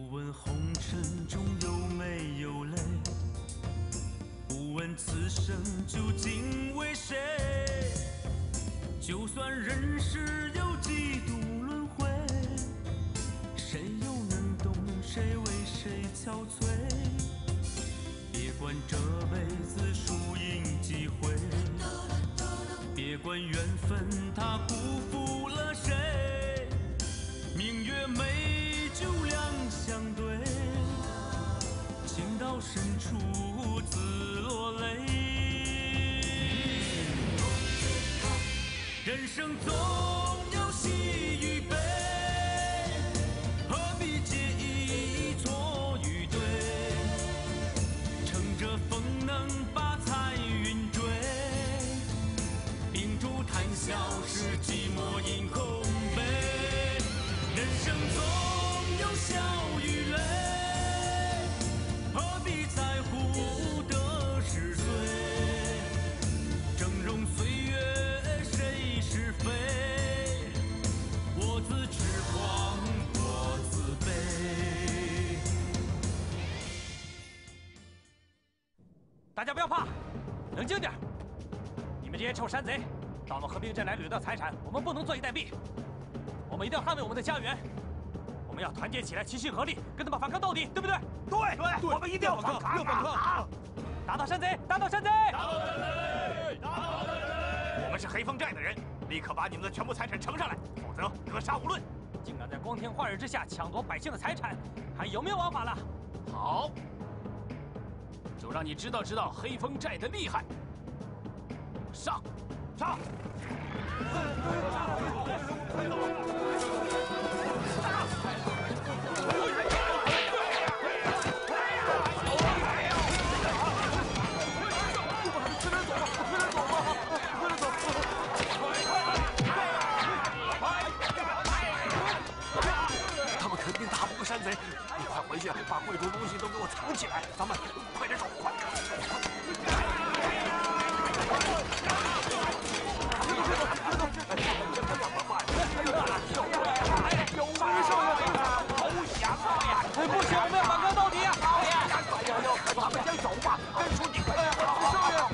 不问红尘中有没有泪，不问此生究竟为谁。就算人世有几度轮回，谁又能懂谁为谁憔悴？别管这辈子输赢几回，别管缘分它辜负了谁。明月美酒两相对，情到深处自落泪。人生总有喜与悲，何必介意错与对？乘着风能把彩云追，秉烛谈笑是寂寞饮空杯。人生总有笑与泪，何必在乎得是非？峥嵘岁月谁是非？我自痴狂，我自卑。 大家不要怕，冷静点。你们这些臭山贼，到我们和平镇来掠夺财产，我们不能坐以待毙。我们一定要捍卫我们的家园。我们要团结起来，齐心合力，跟他们反抗到底，对不对？ 对，我们一定要反抗！ 打倒山贼！打倒山贼！ 打倒山贼！打倒山贼！我们是黑风寨的人，立刻把你们的全部财产呈上来，否则格杀勿论！ 竟敢在光天化日之下抢夺百姓的财产，还有没有王法了？ 好，就让你知道知道黑风寨的厉害。上！上！他们肯定打不过山贼，你快回去把贵重东西都给我藏起来，咱们快点走，快！有没有少爷投降啊！ 不行，我们要反抗到底啊！ 少爷，咱们先走吧，跟出你！少爷。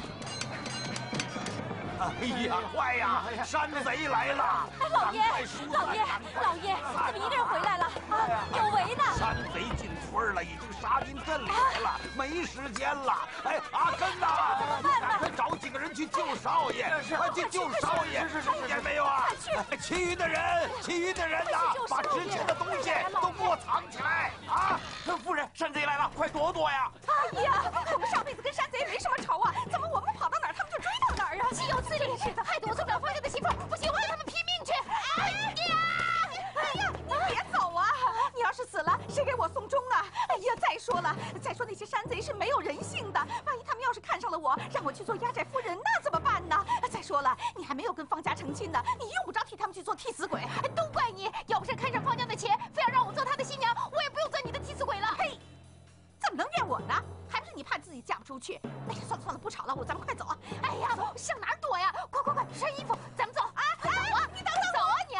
哎呀，快呀！山贼来了！ 老爷，老爷，怎么一个人回来了？啊，有为的！ 山贼进村了，已经杀进镇里来了，没时间了。哎，阿根呐， 怎么办呢？ 快找几个人去救少爷！快去救少爷！听见没有啊？其余的人呐，把值钱的东西都给我藏起来啊！夫人，山贼来了，快躲躲呀！ 哎呀，我们上辈子跟山贼没什么仇啊，怎么我们跑到哪儿，他们就追到哪儿啊？岂有此理！是的，害得我做不了方家的媳妇，不行，我跟他们拼命去！哎呀，你别走啊！你要是死了，谁给我送终啊？哎呀，再说那些山贼是没有人性的，万一他们要是看上了我，让我去做压寨夫人，那怎么办呢？再说了，你还没有跟方家成亲呢，你用不着替他们去做替死鬼，都怪你！要不是看上方家的钱，非要让我做他的新娘，我也不用做你的替死鬼了。嘿，怎么能怨我呢？还不是你怕自己嫁不出去？哎呀，算了，不吵了，咱们快走啊！哎呀，向哪儿躲呀？快，穿衣服，咱们走啊！快走啊！你等等，走啊你！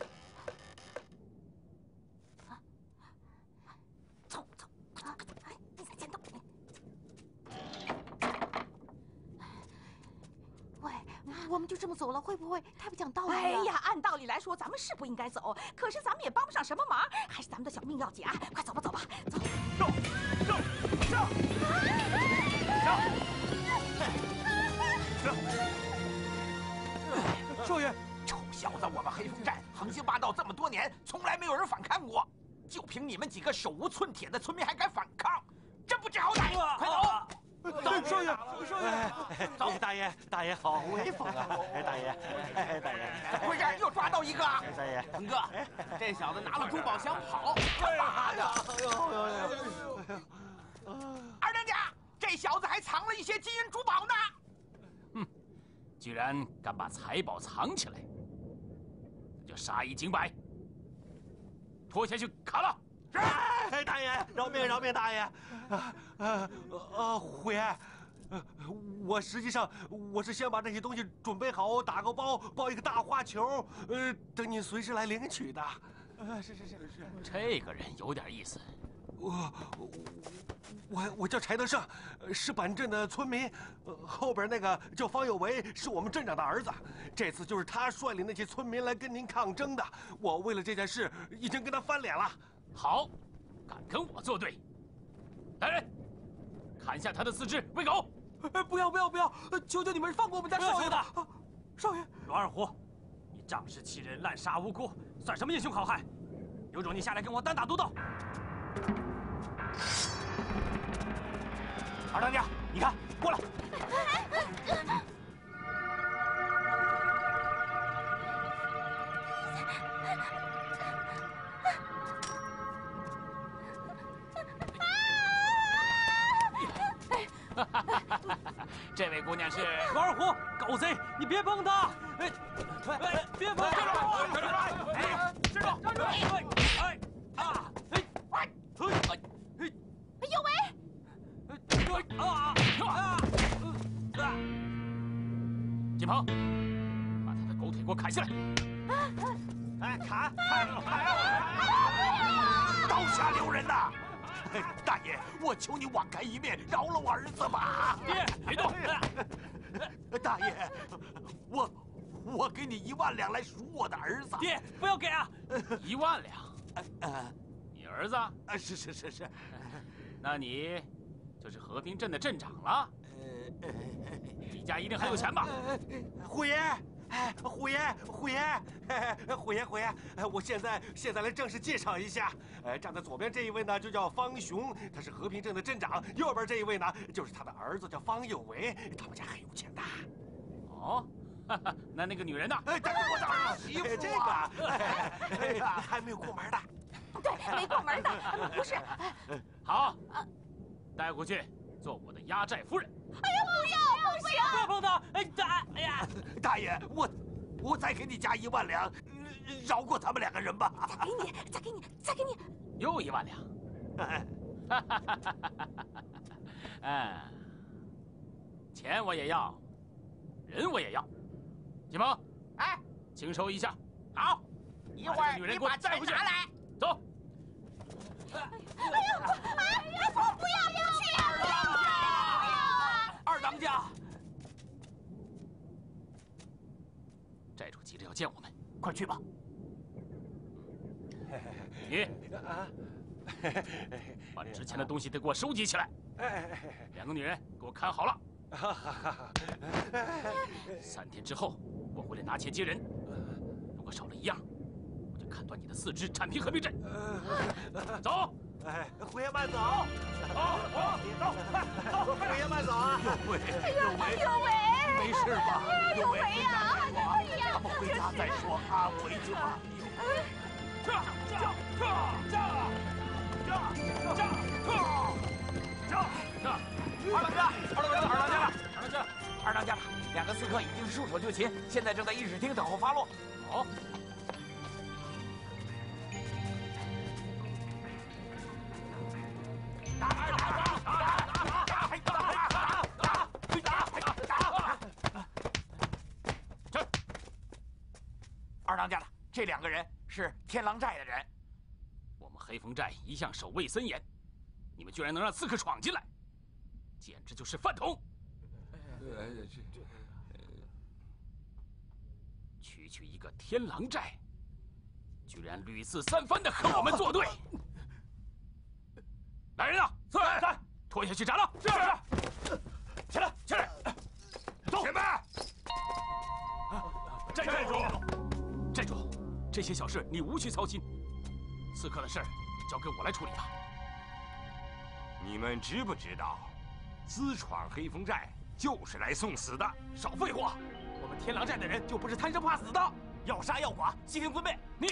走，哎，你在前头。喂，我们就这么走了，会不会太不讲道理了？哎呀，按道理来说，咱们是不应该走，可是咱们也帮不上什么忙，还是咱们的小命要紧啊！快走吧，走！上！ 少爷，臭小子，我们黑风寨横行霸道这么多年，从来没有人反抗过，就凭你们几个手无寸铁的村民还敢反抗，真不知好歹！快走！ 少爷， 走！ 大爷好威风啊！大爷， 不是又抓到一个？ 大爷， 腾哥，这小子拿了珠宝想跑，他妈的！二当家，这小子还藏了一些金银珠宝呢！ 哼，居然敢把财宝藏起来，那就杀一儆百，拖下去砍了！ 是，大爷，饶命，大爷！虎爷，我实际上是先把这些东西准备好，打个包，包一个大花球，等您随时来领取的。是。 这个人有点意思， 我叫柴德胜，是本镇的村民。后边那个叫方有为，是我们镇长的儿子。这次就是他率领那些村民来跟您抗争的。我为了这件事，已经跟他翻脸了。 好，敢跟我作对！来人，砍下他的四肢喂狗！ 不要！求求你们放过我们家少爷吧！少爷， 罗二虎，你仗势欺人，滥杀无辜，算什么英雄好汉？有种你下来跟我单打独斗！ 二当家，你看，过来。 这位姑娘是罗二虎，狗贼，你别碰他！别碰他！ 站住！ 有为， 金鹏，把他的狗腿给我砍下来！ 砍！刀下留人呐！大爷，我求你网开一面，饶了我儿子吧！ 爹，别动！ 大爷，我给你1万两来赎我的儿子。 爹，不要给啊 ！1万两？你儿子？ 是。 那你就是和平镇的镇长了。你家一定很有钱吧？ 虎爷，虎爷，我现在来正式介绍一下。站在左边这一位呢，就叫方雄，他是和平镇的镇长；右边这一位呢，就是他的儿子，叫方有为，他们家很有钱的。 哦，那个女人呢？ 但是我的儿媳妇这个还没有过门的。 对，没过门的，不是。 好，带回去做我的压寨夫人。 哎呀，不要！ 不要碰他！哎呀！ 大爷，我再给你加1万两，饶过他们2个人吧。 再给你！ 又1万两。钱我也要，人我也要。金鹏，请收一下。 好，一会儿女人给我带回去。 拿来。 走。 不要去！ 二当家， 寨主急着要见我们， 快去吧。 你把值钱的东西得给我收集起来。2个女人给我看好了。3天之后，我回来拿钱接人。如果少了1样，我就砍断你的4肢，铲平和平镇。走。 虎爷慢走。 走， 虎爷慢走啊！ 有为， 没事吧？ 有为呀！ 咱们回家再说啊，回去吧。二当家了，2个刺客已经束手就擒，现在正在议事厅等候发落。 好。 二当家的，这2个人是天狼寨的人。 我们黑风寨一向守卫森严，你们居然能让刺客闯进来，简直就是饭桶！区一个天狼寨，居然屡次3番的和我们作对！来人啊！是，拖下去斩了！是。起来！走！前辈！寨主，这些小事你无需操心，刺客的事交给我来处理吧。 你们知不知道，私闯黑风寨就是来送死的？ 少废话！我们天狼寨的人就不是贪生怕死的，要杀要剐，悉听分配。你，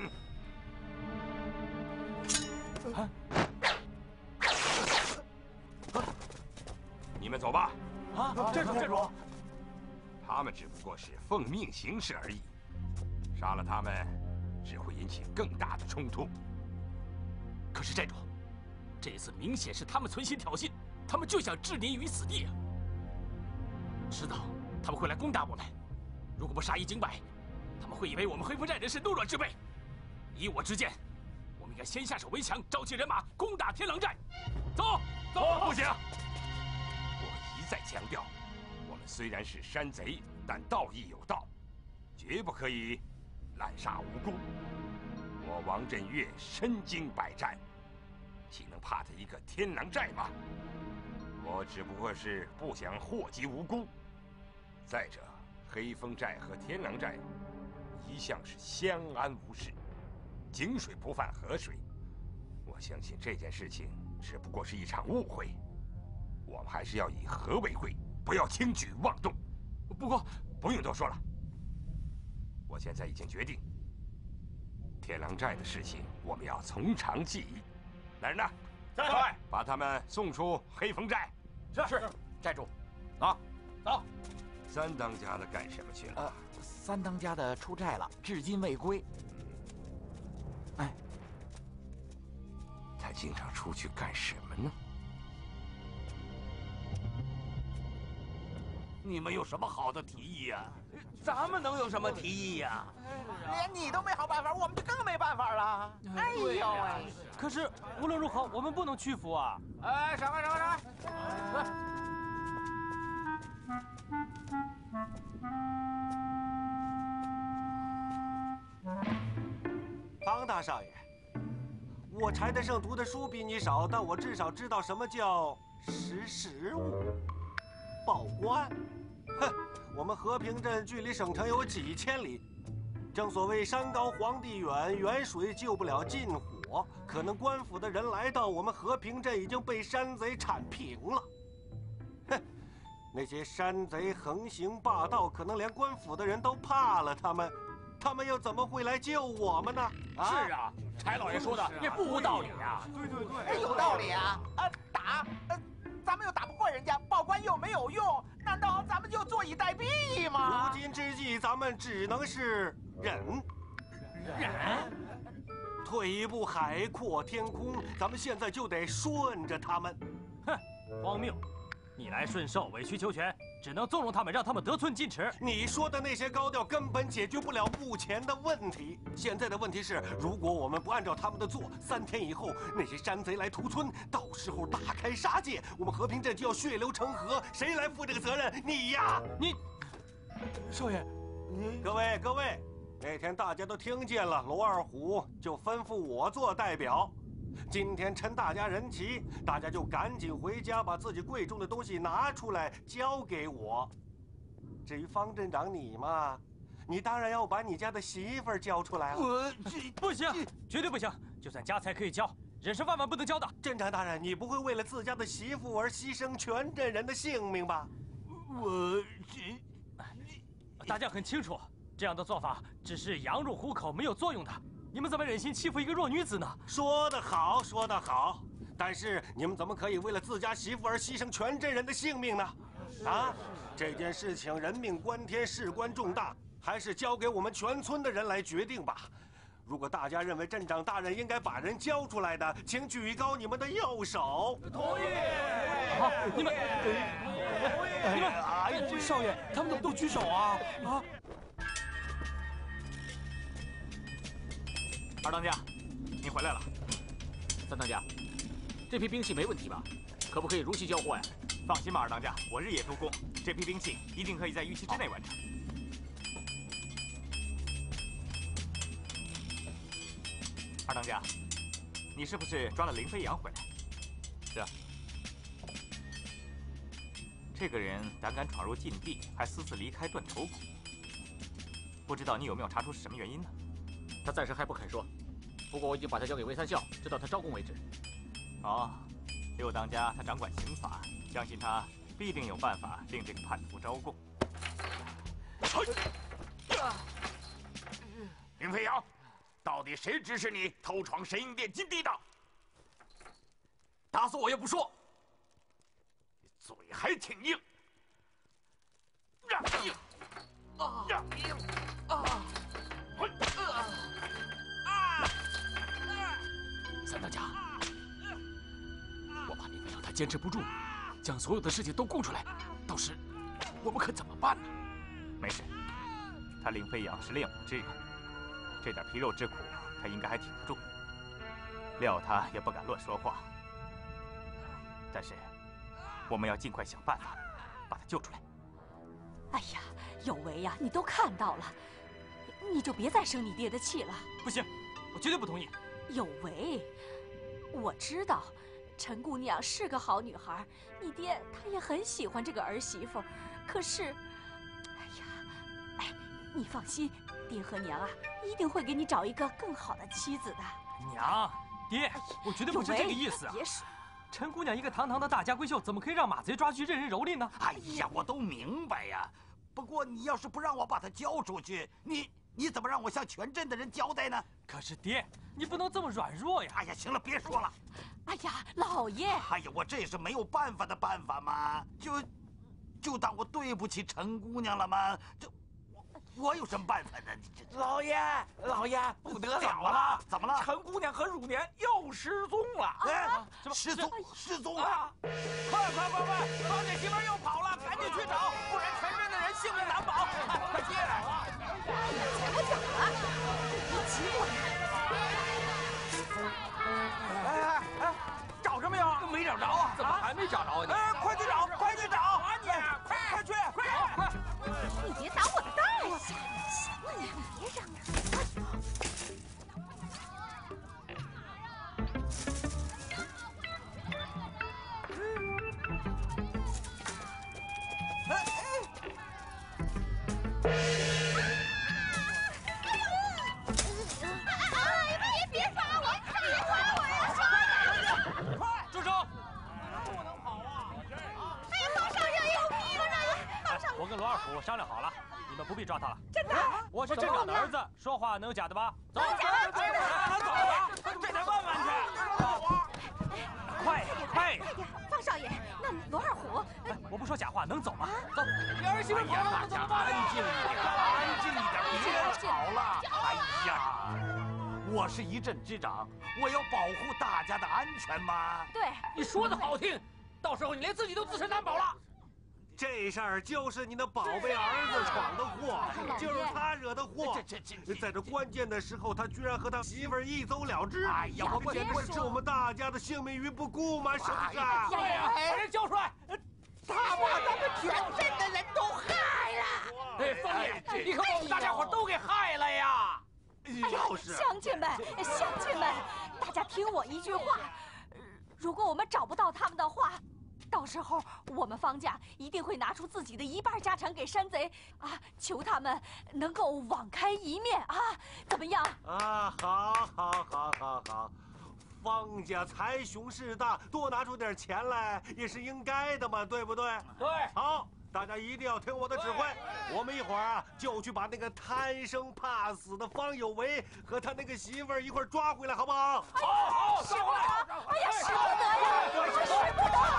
你们走吧。 寨主， 他们只不过是奉命行事而已，杀了他们只会引起更大的冲突。 可是寨主，这一次明显是他们存心挑衅，他们就想置您于死地啊！迟早他们会来攻打我们，如果不杀一儆百，他们会以为我们黑风寨人是懦弱之辈。依我之见，我们们应该先下手为强，召集人马攻打天狼寨。走， 不行！我一再强调，我们虽然是山贼，但道义有道，绝不可以滥杀无辜。我王振岳身经百战，岂能怕他一个天狼寨吗？我只不过是不想祸及无辜。再者，黑风寨和天狼寨一向是相安无事，井水不犯河水。我相信这件事情只不过是一场误会，我们还是要以和为贵，不要轻举妄动。不过不用多说了，我现在已经决定，天狼寨的事情我们要从长计议。来人呐， 在， 把他们送出黑风寨。 是， 寨主， 走。 三当家的干什么去了？ 三当家的出寨了，至今未归。哎， 他经常出去干什么呢？ 你们有什么好的提议呀？咱们能有什么提议呀？ 连你都没好办法，我们就更没办法了。 哎呦喂！ 可是无论如何，我们不能屈服啊！ 哎，什么？ 方大少爷，我柴德胜读的书比你少，但我至少知道什么叫识时务、报官。哼，我们和平镇距离省城有几千里，正所谓山高皇帝远，远水救不了近火。可能官府的人来到，我们和平镇已经被山贼铲平了。哼，那些山贼横行霸道，可能连官府的人都怕了他们又怎么会来救我们呢？ 是啊，柴老爷说的也不无道理呀。 对，有道理啊！打，咱们又打不过人家，报官又没有用，难道咱们就坐以待毙吗？ 如今之计，咱们只能是忍。退一步，海阔天空。咱们现在就得顺着他们。 哼，荒谬！逆来顺受，委曲求全，只能纵容他们，让他们得寸进尺。 你说的那些高调根本解决不了目前的问题。现在的问题是，如果我们不按照他们的做，3天以后那些山贼来屠村，到时候大开杀戒，我们和平镇就要血流成河，谁来负这个责任？你呀！ 你，少爷， 各位，那天大家都听见了，罗二虎就吩咐我做代表。今天趁大家人齐，大家就赶紧回家，把自己贵重的东西拿出来交给我。至于方镇长你嘛，你当然要把你家的媳妇儿交出来了。 不行，绝对不行！就算家财可以交，人是万万不能交的。 镇长大人，你不会为了自家的媳妇而牺牲全镇人的性命吧？ 大家很清楚，这样的做法只是羊入虎口，没有作用的。你们怎么忍心欺负一个弱女子呢？ 说得好，说得好。但是你们怎么可以为了自家媳妇而牺牲全镇人的性命呢？啊，这件事情人命关天，事关重大，还是交给我们全村的人来决定吧。如果大家认为镇长大人应该把人交出来的，请举高你们的右手。 同意。 好，你们，少爷，他们怎么都举手啊？ 二当家，您回来了。三当家，这批兵器没问题吧？可不可以如期交货呀？ 放心吧，二当家，我日夜督工，这批兵器一定可以在预期之内完成。二当家，你是不是抓了林飞扬回来？ 是啊。 这个人胆敢闯入禁地，还私自离开断头谷，不知道你有没有查出是什么原因呢？ 他暂时还不肯说，不过我已经把他交给魏三校，直到他招供为止。 哦，六当家他掌管刑法，相信他必定有办法令这个叛徒招供。 林飞扬，到底谁指使你偷闯神鹰殿禁地的？ 打死我也不说。 你嘴还挺硬。 三当家，我怕林飞扬他坚持不住，将所有的事情都供出来，到时我们可怎么办呢？ 没事，他林飞扬是练武之人，这点皮肉之苦他应该还挺得住。 料他也不敢乱说话。但是，我们要尽快想办法把他救出来。 哎呀，有为呀，你都看到了，你就别再生你爹的气了。 不行，我绝对不同意。 有为，我知道，陈姑娘是个好女孩，你爹他也很喜欢这个儿媳妇，可是，哎呀，哎，你放心，爹和娘啊，一定会给你找一个更好的妻子的。 娘，爹，我绝对不是这个意思啊！ 别说。 陈姑娘一个堂堂的大家闺秀，怎么可以让马贼抓去任人蹂躏呢？ 哎呀，我都明白呀。不过你要是不让我把她交出去，你怎么让我向全镇的人交代呢？ 可是爹，你不能这么软弱呀！ 哎呀，行了，别说了。 哎呀，老爷！ 哎呀，我这也是没有办法的办法嘛，就当我对不起陈姑娘了吗？我有什么办法呢？ 老爷，不得了了！ 怎么了？ 陈姑娘和汝年又失踪了！ 哎，失踪了！ 快！方姐媳妇又跑了，赶紧去找，不然全镇的人性命难保！快去！ 才不讲了，你急我呀！哎，找着没有？ 没找着啊！怎么还没找着啊？你？ 快去找！你快去！快！ 你别挡我的道啊！行了，你别嚷嚷。别抓我！别抓我呀！ 快，住手！ 不能跑啊！ 哎呀，方少爷有病啊！方少爷， 我跟罗二虎商量好了，你们不必抓他了。 真的？ 我是镇长的儿子，说话能有假的吧？走， 能假的，真的。 走吧，这得问问去。快呀！ 方少爷，那罗二虎， 我不说假话，能走吗？走。 你儿媳妇跑了，怎么办？ 安静一点，别吵了。哎呀，我是一镇之长，我要保护大家的安全嘛。 对， 你说的好听，到时候你连自己都自身难保了。 这事儿就是你那宝贝儿子闯的祸，就是他惹的祸。在这关键的时候，他居然和他媳妇儿一走了之。 哎呀， 我不简直置我们大家的性命于不顾吗？是不是？ 对呀，把人交出来！ 他把咱们全镇的人都害了！ 哎，方爷，你可把我们大家伙都给害了呀！ 就是， 乡亲们，大家听我一句话，如果我们找不到他们的话，到时候我们方家一定会拿出自己的一半家产给山贼啊，求他们能够网开一面啊，怎么样？ 啊，好，方家财雄势大，多拿出点钱来也是应该的嘛，对不对？ 对。 好，大家一定要听我的指挥，我们一会儿啊就去把那个贪生怕死的方有为和他那个媳妇儿一块抓回来，好不好？ 好， 使不得！哎呀，使不得呀！使不得！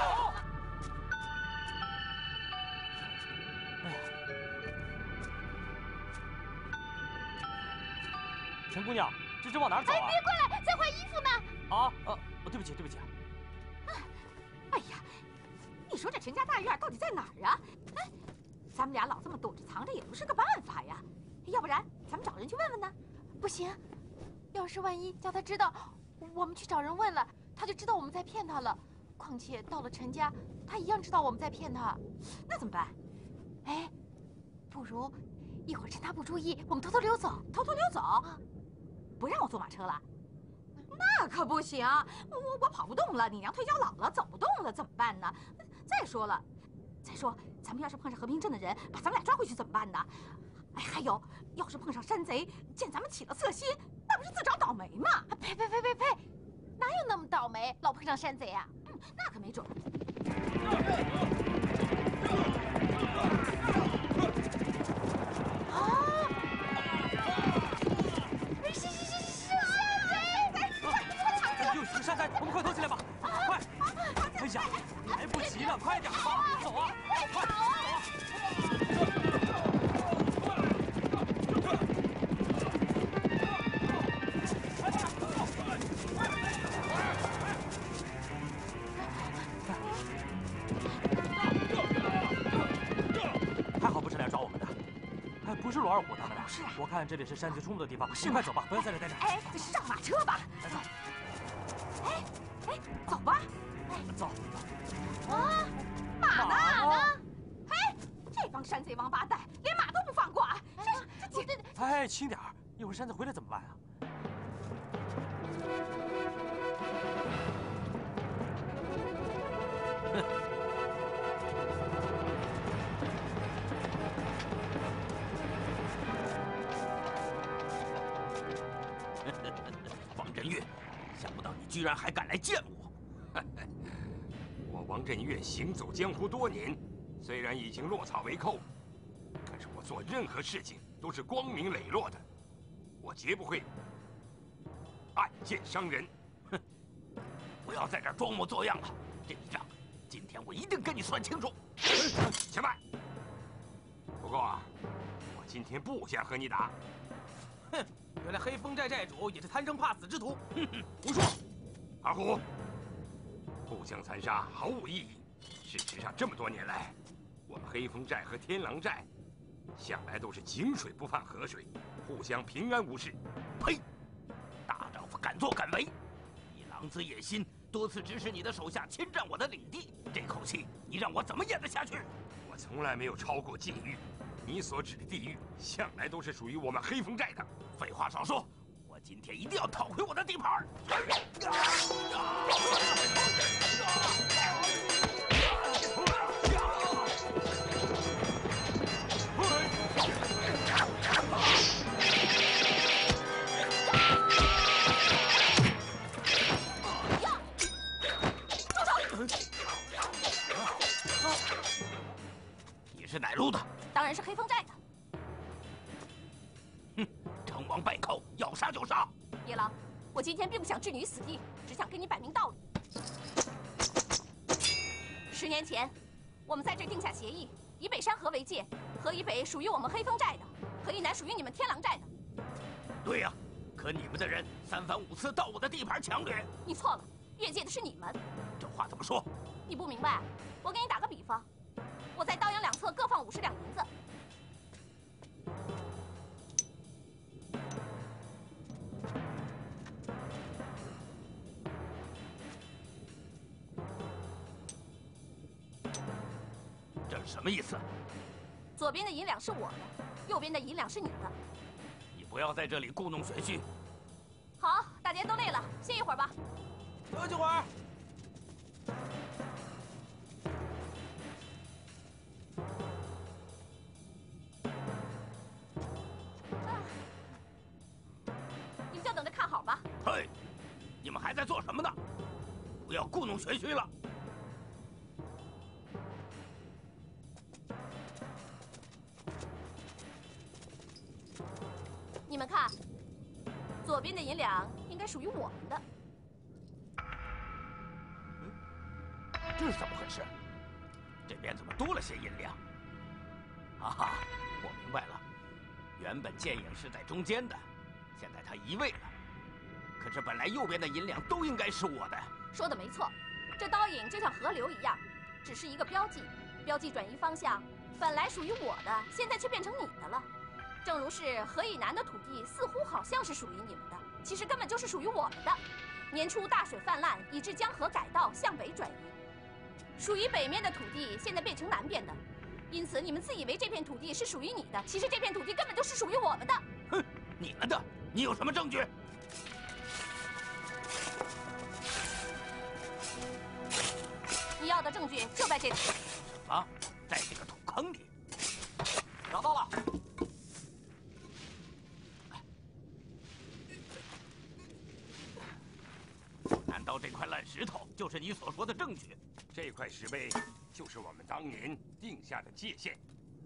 陈姑娘，这是往哪儿走啊？ 哎，别过来，在换衣服呢。 对不起。 哎呀，你说这陈家大院到底在哪儿啊？哎，咱们俩老这么躲着藏着也不是个办法呀。要不然咱们找人去问问呢？ 不行，要是万一叫他知道我们去找人问了，他就知道我们在骗他了。况且到了陈家，他一样知道我们在骗他。 那怎么办？ 哎，不如一会儿趁他不注意，我们偷偷溜走。 偷偷溜走？不让我坐马车了？那可不行，我跑不动了，你娘退休老了，走不动了，怎么办呢？再说，咱们要是碰上和平镇的人，把咱们俩抓回去怎么办呢？哎，还有，要是碰上山贼，见咱们起了色心，那不是自找倒霉吗？ 呸！哪有那么倒霉，老碰上山贼啊？ 那可没准。 山贼，我们快躲起来吧！快！哎呀，来不及了，快点吧，走啊！快！还好不是来抓我们的，哎，不是罗二虎他们的。 是啊， 我看这里是山贼出没的地方，你快走吧，不要在这待着。 哎，上马车吧。 来走。 哎，走吧。 走。 啊，马呢？哎，这帮山贼王八蛋，连马都不放过啊！这…… 哎，轻点儿，一会儿山贼回来怎么办啊？ 王振岳，想不到你居然还敢来见我！我王振岳行走江湖多年，虽然已经落草为寇，可是我做任何事情都是光明磊落的，我绝不会暗箭伤人。哼！不要在这儿装模作样了，这笔账今天我一定跟你算清楚。且慢。不过啊，我今天不想和你打。 哼！原来黑风寨寨主也是贪生怕死之徒。 哼哼，胡说！阿虎，互相残杀毫无意义。事实上，这么多年来，我们黑风寨和天狼寨向来都是井水不犯河水，互相平安无事。呸！大丈夫敢作敢为，你狼子野心，多次指使你的手下侵占我的领地，这口气你让我怎么咽得下去？我从来没有超过禁域，你所指的地域向来都是属于我们黑风寨的。废话少说，我今天一定要讨回我的地盘！你是哪路的？ 当然是黑风寨的。 哼，成王败寇，要杀就杀。 野狼，我今天并不想置你于死地，只想跟你摆明道理。10年前，我们在这定下协议，以北山河为界，河以北属于我们黑风寨的，河以南属于你们天狼寨的。 对呀，可你们的人3番5次到我的地盘强掠。 你错了，越界的是你们。 这话怎么说？ 你不明白？我给你打个比方，我在刀阳两侧各放50两银子。 这是什么意思？ 左边的银两是我的，右边的银两是你的。 你不要在这里故弄玄虚。 好，大家都累了，歇一会儿吧。 休息会儿。 你们就等着看好吧。 嘿，你们还在做什么呢？不要故弄玄虚了。 你们看，左边的银两应该属于我们的。 这是怎么回事？这边怎么多了些银两？啊，我明白了，原本剑影是在中间的，现在他移位了。可是本来右边的银两都应该是我的。 说的没错，这刀影就像河流一样，只是一个标记，标记转移方向，本来属于我的，现在却变成你的了。正如是河以南的土地似乎好像是属于你们的，其实根本就是属于我们的。年初大水泛滥，以致江河改道向北转移，属于北面的土地现在变成南边的，因此你们自以为这片土地是属于你的，其实这片土地根本就是属于我们的。 哼，你们的？你有什么证据？ 你要的证据就在这里。 什么？在这个土坑里？ 找到了。 难道这块烂石头就是你所说的证据？这块石碑就是我们当年定下的界限。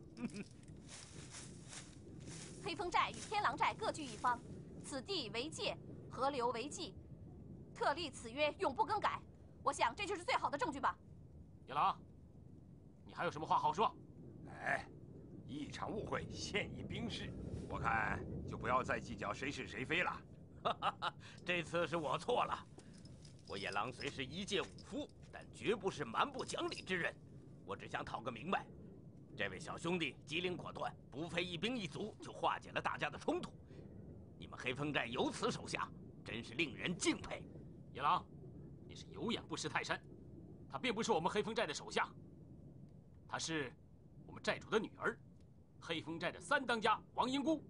黑风寨与天狼寨各据一方，此地为界，河流为纪，特立此约，永不更改。我想这就是最好的证据吧。 野狼，你还有什么话好说？ 哎，一场误会，现已冰释，我看就不要再计较谁是谁非了。这次是我错了。我野狼虽是一介武夫，但绝不是蛮不讲理之人。我只想讨个明白。这位小兄弟机灵果断，不费一兵一卒就化解了大家的冲突。你们黑风寨有此手下，真是令人敬佩。 野狼，你是有眼不识泰山，她并不是我们黑风寨的手下，她是我们寨主的女儿，黑风寨的3当家王英姑。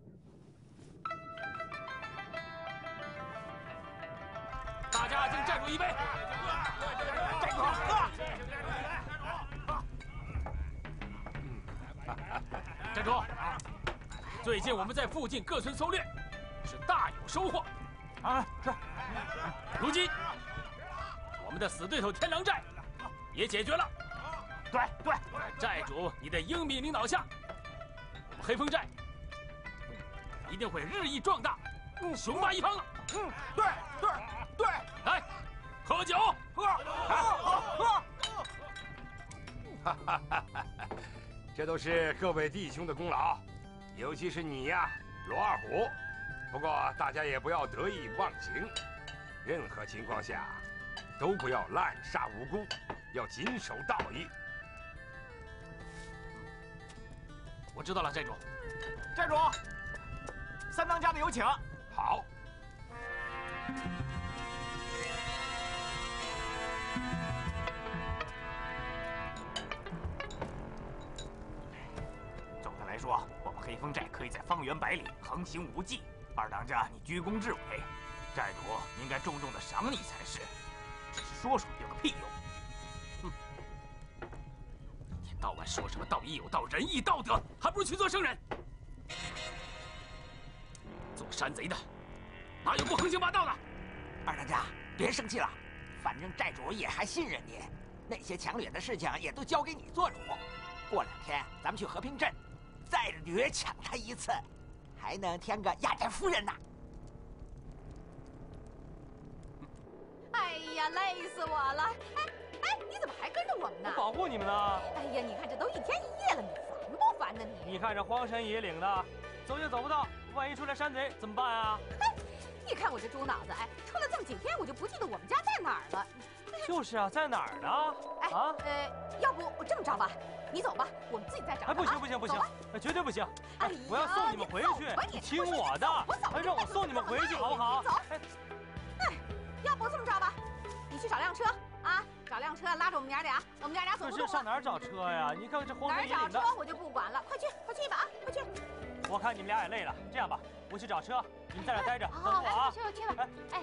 大家敬寨主一杯。 寨主寨主，最近我们在附近各村搜猎，是大有收获。 啊，是。 如今，我们的死对头天狼寨也解决了。 对， 在寨主你的英明领导下，我们黑风寨一定会日益壮大，雄霸一方了。 对， 来，喝酒， 喝。 哈哈哈！这都是各位弟兄的功劳，尤其是你呀，罗二虎。不过大家也不要得意忘形，任何情况下都不要滥杀无辜，要谨守道义。 我知道了，寨主。 寨主，3当家的有请。 好。 总的来说，我们黑风寨可以在方圆100里横行无忌。2当家，你居功至伟，寨主应该重重的赏你才是。只是说有个屁用！ 哼，一天到晚说什么道义有道、仁义道德，还不如去做圣人。做山贼的，哪有不横行霸道的 ？2当家，别生气了，反正寨主也还信任你，那些强掠的事情也都交给你做主。过2天咱们去和平镇，再掠抢他一次。还能添个亚寨夫人呢！ 哎呀，累死我了！哎，你怎么还跟着我们呢？ 我保护你们呢。 哎呀，你看这都1天1夜了，你烦不烦呢你？ 你看这荒山野岭的，走也走不到，万一出来山贼怎么办啊？ 嘿，你看我这猪脑子，哎，出了这么几天，我就不记得我们家在哪儿了。 就是啊，在哪儿呢？ 要不我这么着吧，你走吧，我们自己再找。 哎，不行，绝对不行！ 哎， 我要送你们回去，听我的，让我送你们回去好不好？ 走。哎，要不这么着吧，你去找辆车啊，找辆车拉着我们娘俩，我们娘俩走不动了。 可是上哪儿找车呀？你看这荒山野岭的。 哪儿找车我就不管了，快去一把啊，快去！ 我看你们俩也累了，这样吧，我去找车，你们在这待着，等好， 我啊。 去吧。哎，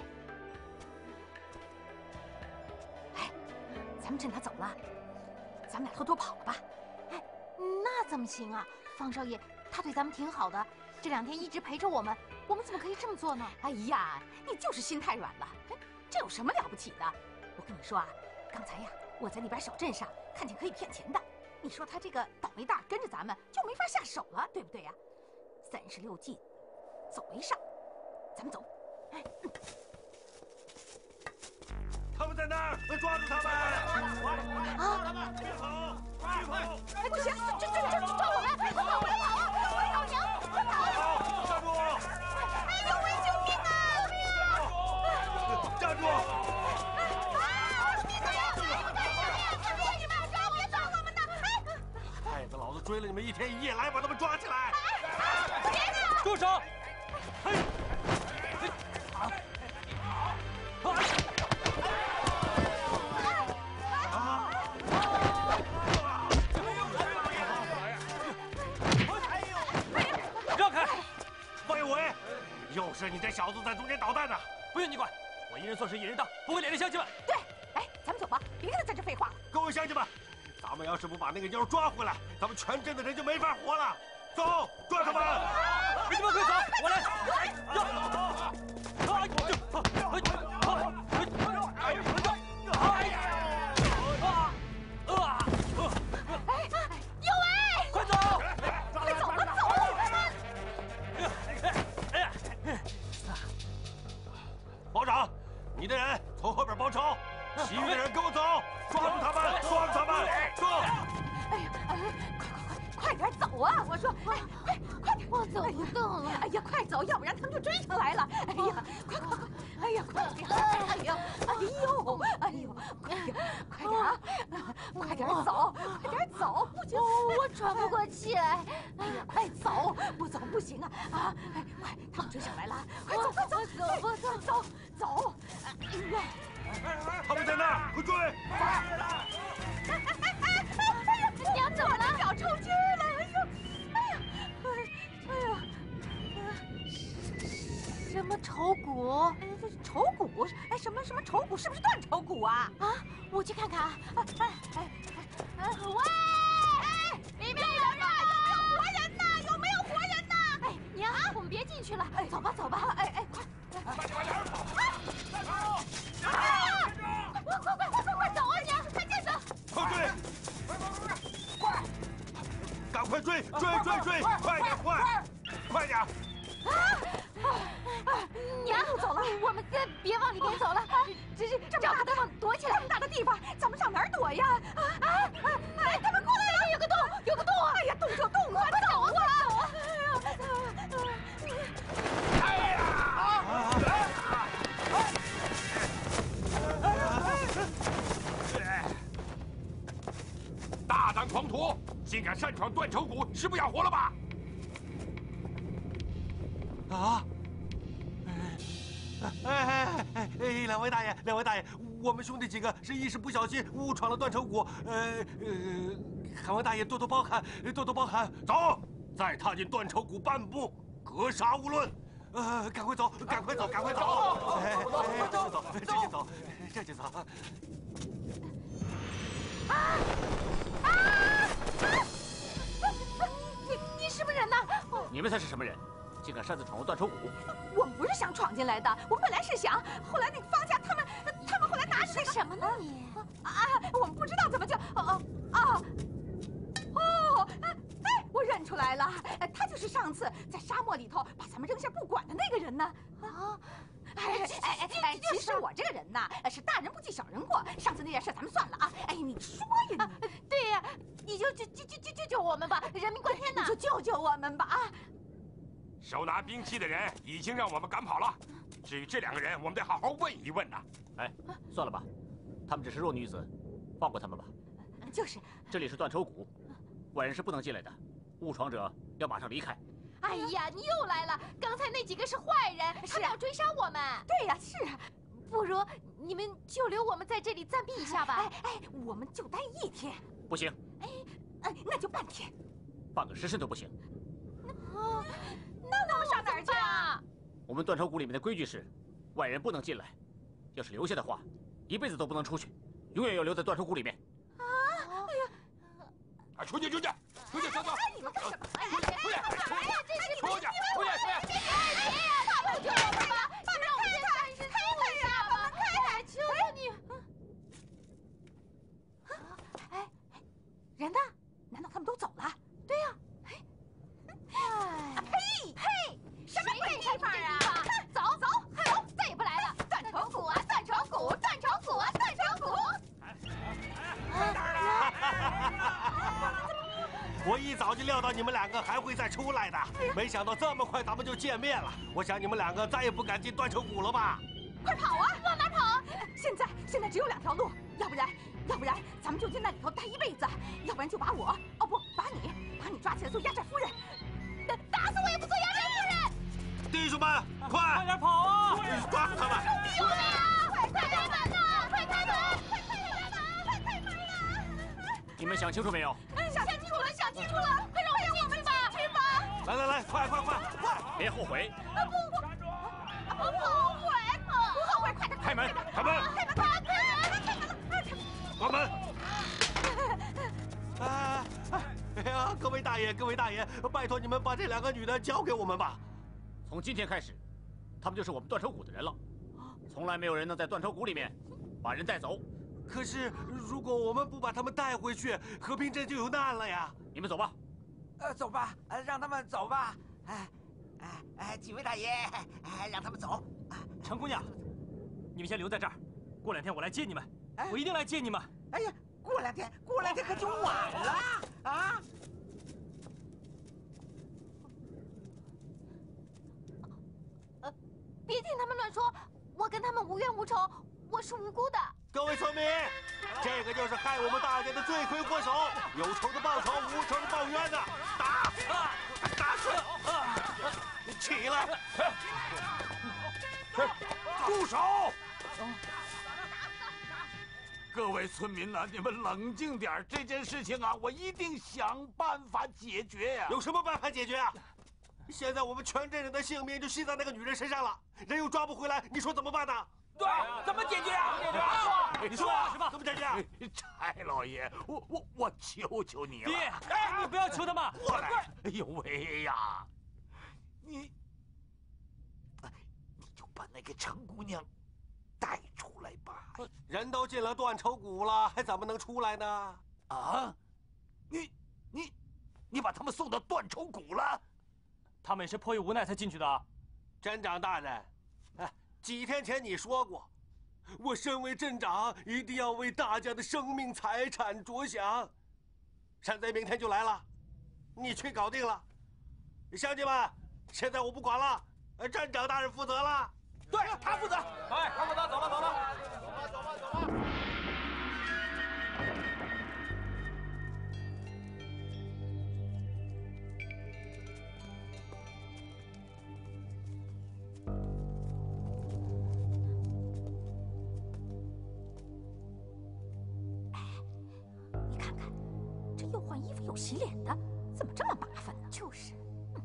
咱们趁他走了，咱们俩偷偷跑了吧？ 哎，那怎么行啊？方少爷他对咱们挺好的，这2天一直陪着我们，我们怎么可以这么做呢？ 哎呀，你就是心太软了。哎，这有什么了不起的？我跟你说啊，刚才呀，我在那边小镇上看见可以骗钱的。你说他这个倒霉蛋跟着咱们就没法下手了，对不对呀？36计，走为上。咱们走。 他们在那儿，抓住他们！ 啊！ 别跑！快跑！ 哎，不行，这抓我们！快跑！快跑啊！快跑娘！快跑！ 站住！ 哎呦喂，救命啊！救命啊！ 站住！ 闭嘴啊！快追你们！抓我们！抓我们呢！哎！ 害得老子追了你们1天1夜，来把他们抓起来！ 别动！ 住手！嘿！ 又是你这小子在中间捣蛋呢！ 不用你管，我一人做事一人当，不会连累乡亲们。 对，哎，咱们走吧，别跟他在这废话了。 各位乡亲们，咱们要是不把那个妞抓回来，咱们全镇的人就没法活了。走，抓他们！ 你们快走，我来！ 有为！ 快走！ 快走！快走！ 保长，你的人从后边包抄，其余的人跟我走，抓住他们，抓住他们，走！ 哎呀，快点走啊！我说，快点！ 我走不动了。 哎呀，快走，要不然他们就追上来了。哎呀，快！哎呀，快点！哎呀，快点啊！快点走，快点走！不行， 我喘不过气来。 哎呀，快走！不走不行啊！啊，快，他们追上来了！快走！ 走！ 哎呀！ 他们在那儿，快追！ 娘怎么了？ 脚抽筋儿了！ 什么丑骨？ 丑骨？哎，什么丑骨？是不是断头骨啊？ 啊，我去看看啊！喂！里面有人！ 有活人呐？有没有活人呐？ 哎，娘，我们别进去了，走吧，走吧。 哎，快！ 快点！ 快走啊，娘！快点走！ 快追！ 快！ 赶快追！快点，快点！ 娘，走了，我们别往里面走了，这是找个地方躲起来。 这么大的地方，咱们上哪儿躲呀？哎，他们过来了！有个洞！哎呀，洞就洞啊，走啊！ 大胆狂徒，竟敢擅闯断头谷，是不要活了吧？ 啊！两位大爷，我们兄弟几个是一时不小心误闯了断头谷，两位大爷多多包涵。走，再踏进断头谷半步，格杀勿论。赶快走！这就走。 你是不是人呐？ 你们才是什么人？竟敢擅自闯入断头谷！ 我们不是想闯进来的，我们本来是想，后来那个方家他们后来拿着那个什么呢你？ 我们不知道怎么就我认出来了，他就是上次在沙漠里头把咱们扔下不管的那个人呢。其实我这个人呐，是大人不计小人过。上次那件事咱们算了啊。哎，你说呀你？ 对呀，你就救我们吧，人命关天呐！ 你就救我们吧啊！ 手拿兵器的人已经让我们赶跑了，至于这2个人，我们得好好问一问呐。 哎，算了吧，他们只是弱女子，放过他们吧。 就是， 这里是断头谷，外人是不能进来的，误闯者要马上离开。 哎呀，你又来了！刚才那几个是坏人，他们要追杀我们。 对呀，是啊。 不如你们就留我们在这里暂避一下吧。 我们就待1天。 不行。 那就半天。 半个时辰都不行。 那我们上哪儿去啊？ 我们断头谷里面的规矩是，外人不能进来，要是留下的话，一辈子都不能出去，永远要留在断头谷里面。 出去！走！ 你们干什么？ 出去！ 他们救我们吧！让我们先暂时住一下吧！求求你！ 人呢？难道他们都走了？ 对呀。 呸！什么鬼地方啊！ 走，再也不来了！断头谷！ 我一早就料到你们2个还会再出来的，没想到这么快咱们就见面了。我想你们2个再也不敢进断头谷了吧？ 快跑啊！往哪跑？现在只有2条路，要不然咱们就在那里头待一辈子，要不然就把你抓起来做压寨夫人，打死我也不做压寨夫人！ 弟兄们，快点跑啊！ 抓住他们！ 救命啊！快开门呐！快开门！ 你们想清楚没有？ 想清楚了，快让我们进去吧！去吧！ 来，快！ 别后悔！ 不后悔！快点！ 开门！ 关门！哎呀，各位大爷，拜托你们把这2个女的交给我们吧。 从今天开始，他们就是我们断头谷的人了。从来没有人能在断头谷里面把人带走。 可是，如果我们不把他们带回去，和平镇就有难了呀。 你们走吧。 走吧，让他们走吧。几位大爷，让他们走。 程姑娘，你们先留在这儿，过2天我来接你们，我一定来接你们。 哎呀，过2天可就晚了啊！ 别听他们乱说，我跟他们无冤无仇，我是无辜的。 各位村民，这个就是害我们大家的罪魁祸首，有仇的报仇，无仇的报冤呐！打死！起来！ 住手！ 各位村民呐，你们冷静点，这件事情啊，我一定想办法解决呀。 有什么办法解决啊？现在我们全镇人的性命就系在那个女人身上了，人又抓不回来，你说怎么办呢？ 对，怎么解决啊？ 你说啊，怎么解决啊？ 柴老爷，我求求你了。 爹，哎，你不要求他嘛！ 过来！哎呦喂呀，你就把那个程姑娘带出来吧。 人都进了断头谷了，还怎么能出来呢？ 啊，你把他们送到断头谷了？ 他们也是迫于无奈才进去的。 镇长大人，哎，几天前你说过，我身为镇长，一定要为大家的生命财产着想。山贼明天就来了，你去搞定了。乡亲们，现在我不管了，镇长大人负责了。 对，他负责。 哎，他负责，走了，走了。 你看看，这又换衣服又洗脸的，怎么这么麻烦呢？就是。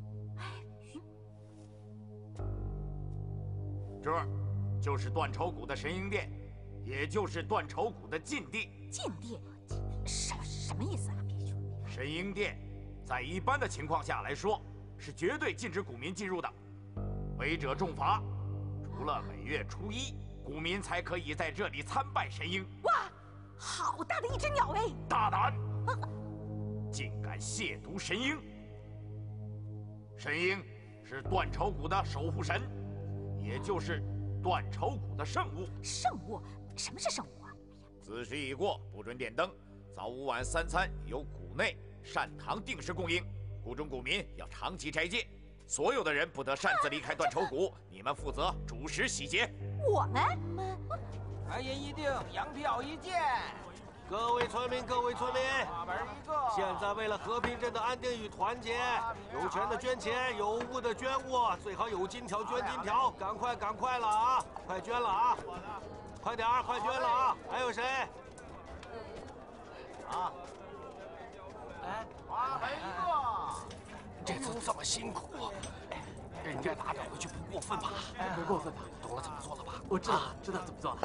这就是断头谷的神鹰殿，也就是断头谷的禁地。 禁地，什么意思啊？ 神鹰殿，在一般的情况下来说，是绝对禁止谷民进入的，违者重罚。除了每月初1，谷民才可以在这里参拜神鹰。 哇，好大的一只鸟哎！ 大胆，竟敢亵渎神鹰！神鹰是断头谷的守护神。也就是断头谷的圣物。 圣物？什么是圣物啊？ 子时已过，不准点灯。早午晚3餐由谷内善堂定时供应。谷中谷民要长期斋戒，所有的人不得擅自离开断头谷。你们负责主持洗劫。 我们？ 白银一锭，洋票1件。 各位村民，花盆1个。 现在为了和平镇的安定与团结，有钱的捐钱，有物的捐物，最好有金条捐金条，赶快了啊！快捐了啊！快点儿，快捐了啊！还有谁？啊！ 哎，花盆1个。 这次这么辛苦，人家打点回去不过分吧？ 不过分吧？ 懂了怎么做了吧？ 我知道怎么做了。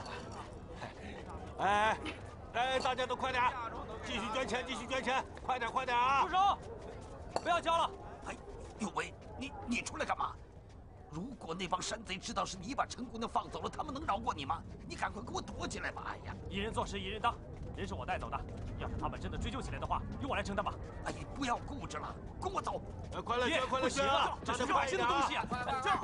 哎，大家都快点，继续捐钱，快点啊！ 住手！不要交了！ 哎，有为，你出来干嘛？如果那帮山贼知道是你把陈姑娘放走了，他们能饶过你吗？你赶快给我躲起来吧！哎呀， 一人做事一人当，人是我带走的，要是他们真的追究起来的话，由我来承担吧。 哎，不要固执了，跟我走。 快乐捐啊！ 这是百姓的东西啊！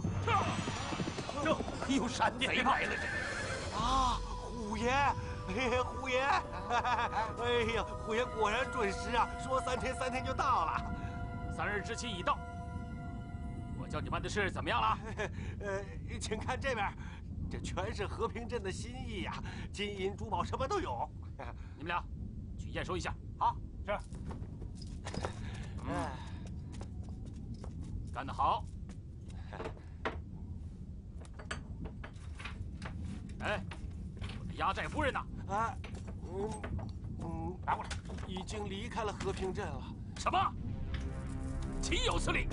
这有山贼来了！ 啊，虎爷！虎爷！哎呀，虎爷果然准时啊！说3天就到了。 3日之期已到。我叫你办的事怎么样了？ 请看这边，这全是和平镇的心意呀，金银珠宝什么都有。 你们俩去验收一下。 好，是。 干得好。哎，我的压寨夫人呢？拿过来。 已经离开了和平镇了。 什么？岂有此理！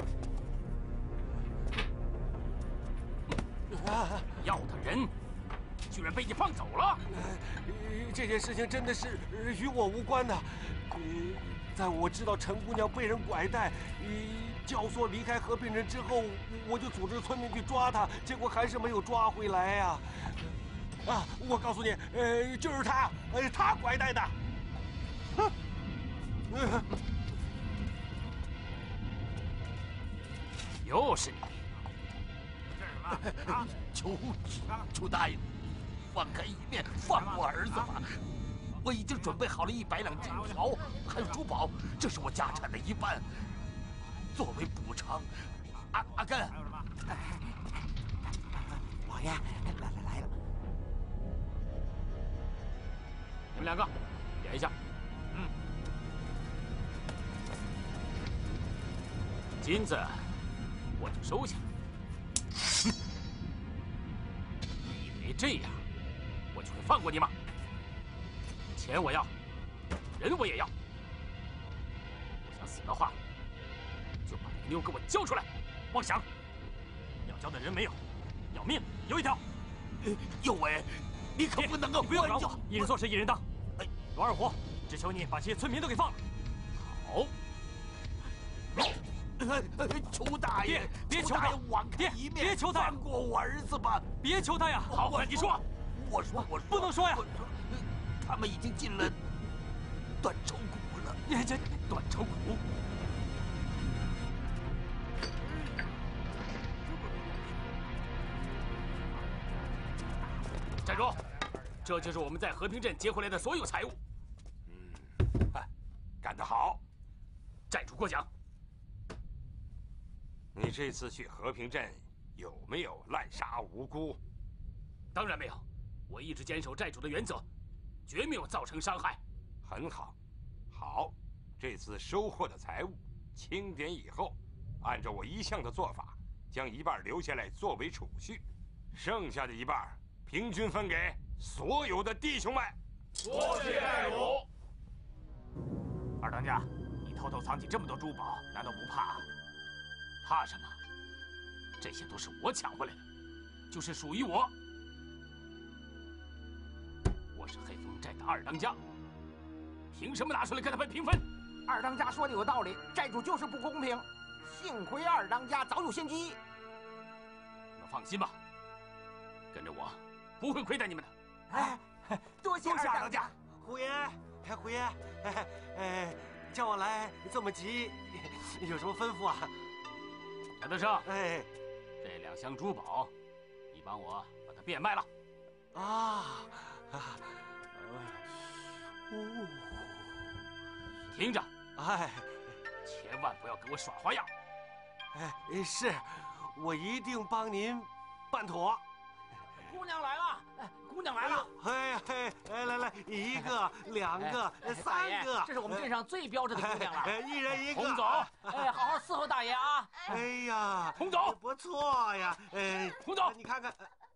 要的人居然被你放走了！ 这件事情真的是与我无关的。在我知道陈姑娘被人拐带，教唆离开和平镇之后，我就组织村民去抓她，结果还是没有抓回来呀。我告诉你，就是他，他拐带的。 又是你！ 这是什么？啊！求大爷，放开一面，放我儿子吧！我已经准备好了100两金条，还有珠宝，这是我家产的1半，作为补偿。阿根， 老爷，来了。 你们2个点一下。金子我就收下。你以为这样我就会放过你吗？ 钱我要，人我也要。不想死的话，就把那个妞给我交出来！妄想！ 要交的人没有，要命有一条。 有为，你可不能够不用饶我，一人做事一人当。罗二虎，只求你把这些村民都给放了。 好。 求大爷， 别求他， 网开一面， 别求他， 放过我儿子吧！ 别求他呀！ 好，你说。 我说， 不能说呀！ 他们已经进了断愁谷了。 这断愁谷。寨主，这就是我们在和平镇劫回来的所有财物。 干得好！ 寨主过奖。 你这次去和平镇有没有滥杀无辜？ 当然没有，我一直坚守寨主的原则，绝没有造成伤害。 很好，好，这次收获的财物清点以后，按照我一向的做法，将一半留下来作为储蓄，剩下的一半平均分给所有的弟兄们。 多谢寨主。 二当家，你偷偷藏起这么多珠宝，难道不怕？怕什么？这些都是我抢回来的，就是属于我。我是黑风寨的二当家，凭什么拿出来跟他们平分？ 二当家说的有道理，寨主就是不公平。幸亏二当家早有先机。 你们放心吧，跟着我不会亏待你们的。 哎，多谢二当家。 虎爷，虎爷，叫我来这么急，有什么吩咐啊？ 陈德胜， 哎， 这2箱珠宝，你帮我把它变卖了。听着，千万不要给我耍花样。 是，我一定帮您办妥。 姑娘来了，姑娘来了！ 来，1个、2个、3个， 这是我们镇上最标致的姑娘了。 1人1个。 洪总， 好好伺候大爷啊！ 哎呀， 洪总不错呀！ 洪总， 你看看。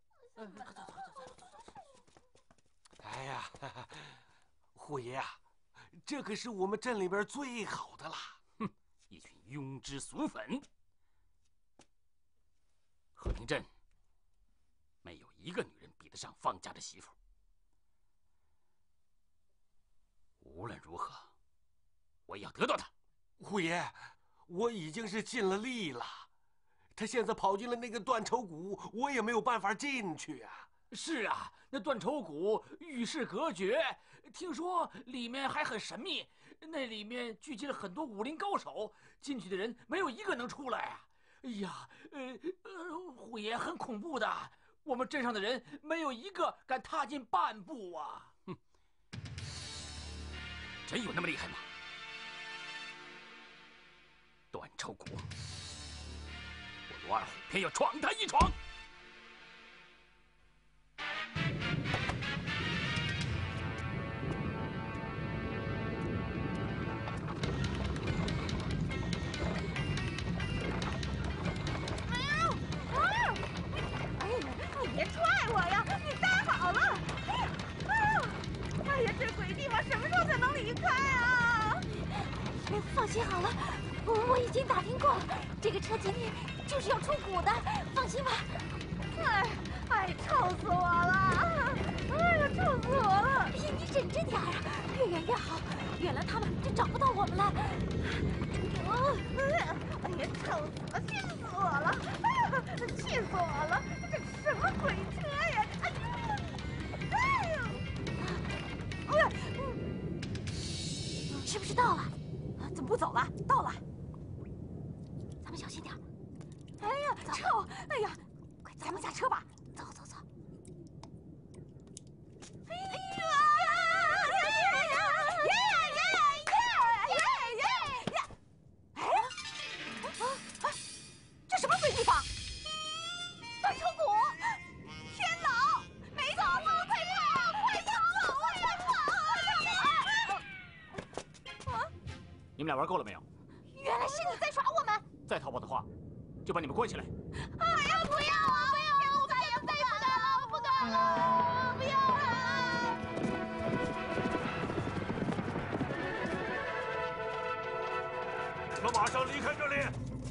哎呀，虎爷啊，这可是我们镇里边最好的啦！ 哼，一群庸脂俗粉。和平镇没有一个女人比得上方家的媳妇。无论如何，我也要得到她。 虎爷，我已经是尽了力了，他现在跑进了那个断愁谷，我也没有办法进去啊。 是啊，那断愁谷与世隔绝，听说里面还很神秘，那里面聚集了很多武林高手，进去的人没有一个能出来啊！哎呀，虎爷很恐怖的，我们镇上的人没有一个敢踏进半步啊！ 哼，真有那么厉害吗？断愁谷，我罗二虎偏要闯他一闯。 别踹我呀！你待好了。哎呀，这鬼地方什么时候才能离开啊？ 放心好了，我已经打听过了，这个车今天就是要出谷的，放心吧。 臭死我了！哎呀，臭死我了！ 你忍着点啊，越远越好，远了他们就找不到我们了。 哎呀，臭死了，气死我了！气死我了！这什么鬼车呀？ 是不是到了？怎么不走了？到了，咱们小心点。 哎呀，臭！哎呀， 快，咱们下车吧。走走走。 哎呀！这什么鬼地方？断愁谷！天哪！没错，我们快跑！快跑！ 你们俩玩够了没有？ 原来是你在耍我们！ 再逃跑的话，就把你们关起来。 哎呀，不要啊！不要！我再也不敢了，不敢了！不要啊！ 马上离开这里！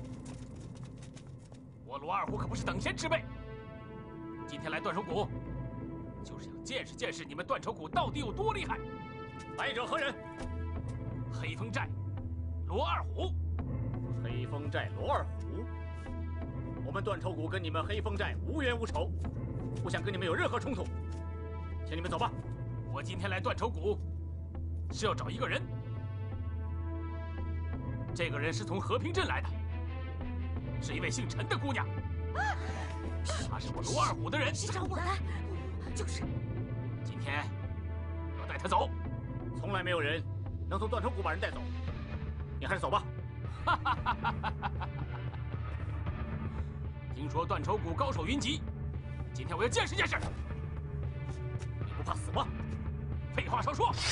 我罗二虎可不是等闲之辈，今天来断手谷，就是想见识见识你们断手谷到底有多厉害。来者何人？黑风寨罗二虎。 黑风寨罗二虎，我们断头谷跟你们黑风寨无冤无仇，不想跟你们有任何冲突，请你们走吧。 我今天来断头谷，是要找一个人。这个人是从和平镇来的，是一位姓陈的姑娘。她是我罗二虎的人。 是找我的，就是。 今天要带她走。 从来没有人能从断头谷把人带走，你还是走吧。 听说断头谷高手云集，今天我要见识见识。你不怕死吗？废话少说。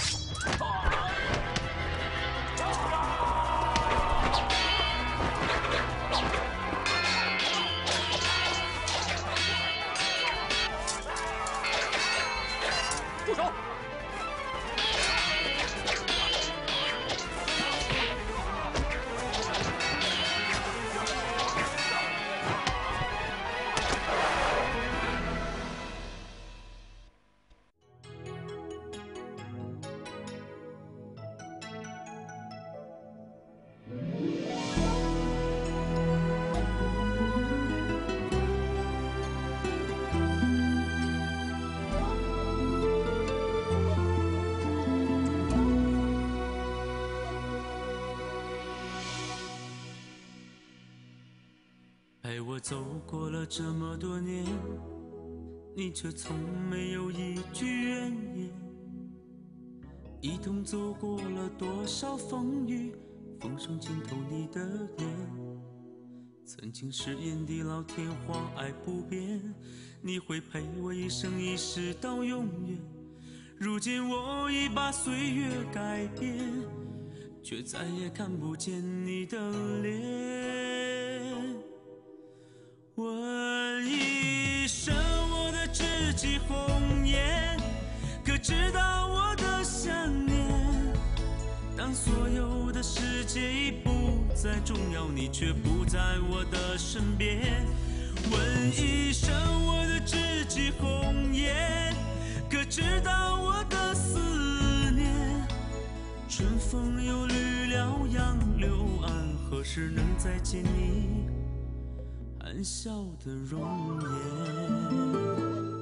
住手！ 陪我走过了这么多年，你却从没有一句怨言。一同走过了多少风雨，风声浸透你的脸。曾经誓言的老天荒爱不变，你会陪我一生一世到永远。如今我已把岁月改变，却再也看不见你的脸。问一声我的知己红颜，可知道我的想念？当所有的世界已不再重要，你却不在我的身边。问一声我的知己红颜，可知道我的思念？春风又绿了杨柳岸，何时能再见你含笑的容颜？